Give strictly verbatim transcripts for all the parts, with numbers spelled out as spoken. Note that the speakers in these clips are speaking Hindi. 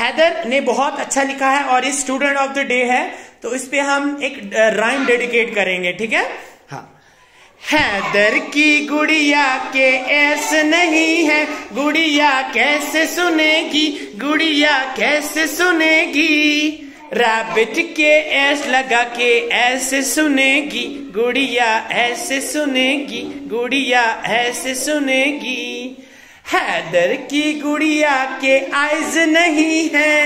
हैदर ने बहुत अच्छा लिखा है और इस स्टूडेंट ऑफ द डे है, तो इस पे हम एक राइम डेडिकेट करेंगे, ठीक है। हाँ, हैदर की गुड़िया के ऐसे नहीं है, गुड़िया कैसे सुनेगी, गुड़िया कैसे सुनेगी, रैबिट के ऐस लगा के ऐसे सुनेगी, गुड़िया ऐसे सुनेगी, गुड़िया ऐसे सुनेगी। हैदर की गुड़िया के आइज नहीं है,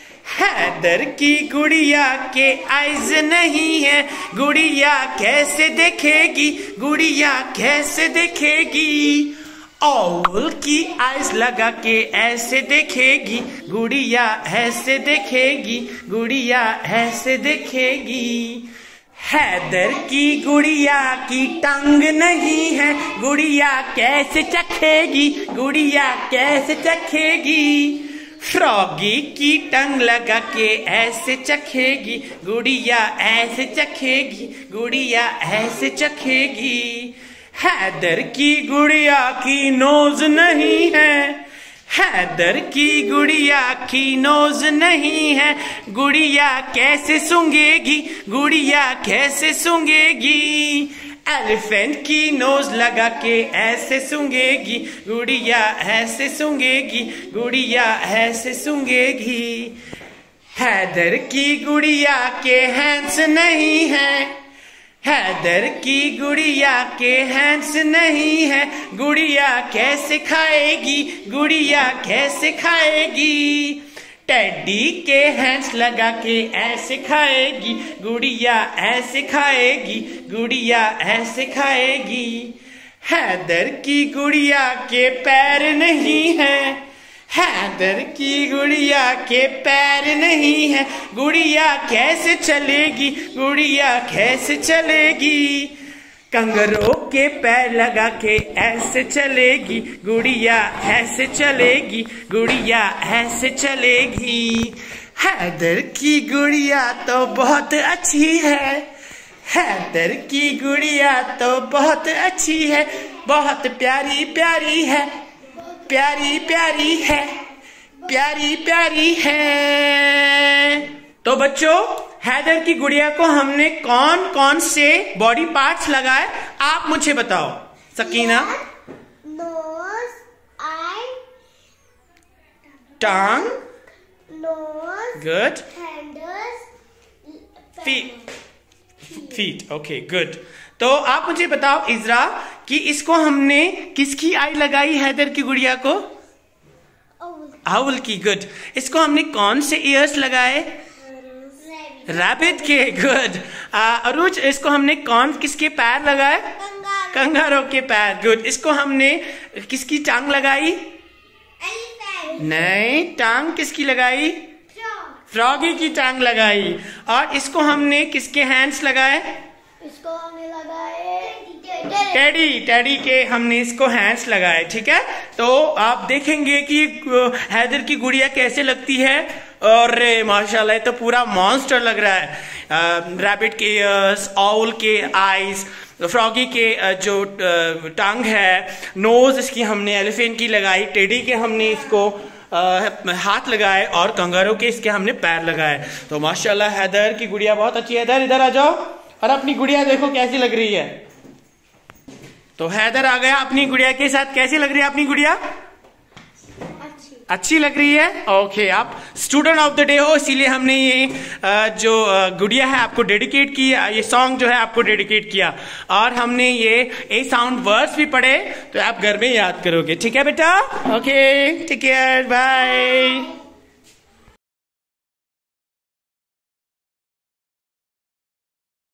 हैदर की गुड़िया के आइज नहीं है, गुड़िया कैसे देखेगी, गुड़िया कैसे देखेगी, ऑल की आइज लगा के ऐसे देखेगी, गुड़िया ऐसे देखेगी, गुड़िया ऐसे देखेगी। हैदर की गुड़िया की टंग नहीं है, गुड़िया कैसे चखेगी, गुड़िया कैसे चखेगी, फ्रॉगी की टंग लगा के ऐसे चखेगी, गुड़िया ऐसे चखेगी, गुड़िया ऐसे चखेगी। हैदर की गुड़िया की नोज नहीं है, हैदर की गुड़िया की नोज नहीं है, गुड़िया कैसे सूंघेगी, गुड़िया कैसे सूंघेगी, एलिफेंट की नोज लगा के ऐसे सूंघेगी, गुड़िया ऐसे सूंघेगी, गुड़िया ऐसे सूंघेगी। हैदर की गुड़िया के हैंड्स नहीं है, हैदर की गुड़िया के हैंड्स नहीं है, गुड़िया कैसे खाएगी, गुड़िया कैसे खाएगी, टेडी के हैंड्स लगा के ऐसे खाएगी, गुड़िया ऐसे खाएगी, गुड़िया ऐसे खाएगी। हैदर की गुड़िया के पैर नहीं है, हैदर की गुड़िया के पैर नहीं है, गुड़िया कैसे चलेगी, गुड़िया कैसे चलेगी, कंगारू के पैर लगा के ऐसे चलेगी, गुड़िया ऐसे चलेगी, गुड़िया ऐसे चलेगी। हैदर की गुड़िया तो बहुत अच्छी है, हैदर की गुड़िया तो बहुत अच्छी है, बहुत प्यारी प्यारी है, प्यारी प्यारी है, प्यारी प्यारी है। तो बच्चों, हैदर की गुड़िया को हमने कौन कौन से बॉडी पार्ट्स लगाए, आप मुझे बताओ। Sakina? Nose, eye, tongue, nose, good, hands, feet, feet, okay good. तो आप मुझे बताओ इज़रा कि इसको हमने किसकी आई लगाई, हैदर की गुड़िया को? आउल की, गुड। इसको हमने कौन से ईयर्स लगाए? रैबिट के, गुड। अरुज, इसको हमने कौन किसके पैर लगाए? कंगारू के पैर, गुड। इसको हमने किसकी टांग लगाई? नहीं, टांग किसकी लगाई? फ्रॉगी की टांग लगाई। और इसको हमने किसके हैंड्स लगाए? इसको हमने लगाए टेडी, टेडी के हमने इसको हैंड्स लगाए, ठीक है। तो आप देखेंगे कि हैदर की गुड़िया कैसे लगती है, और माशाल्लाह तो पूरा मॉन्स्टर लग रहा है। रैबिट के ईयर्स, ऑल के आईज, फ्रॉगी के जो टांग है, नोज इसकी हमने एलिफेंट की लगाई, टेडी के हमने इसको आ, हाथ लगाए, और कंगारू के इसके हमने पैर लगाए। तो माशाल्लाह हैदर की गुड़िया बहुत अच्छी है। हैदर इधर आ जाओ और अपनी गुड़िया देखो कैसी लग रही है। तो हैदर आ गया अपनी गुड़िया के साथ। कैसी लग रही है अपनी गुड़िया? अच्छी अच्छी लग रही है, ओके। आप स्टूडेंट ऑफ द डे हो, इसीलिए हमने ये जो गुड़िया है आपको डेडिकेट किया, ये सॉन्ग जो है आपको डेडिकेट किया, और हमने ये ए साउंड वर्ड्स भी पढ़े, तो आप घर में याद करोगे, ठीक है बेटा? Okay, take care, bye.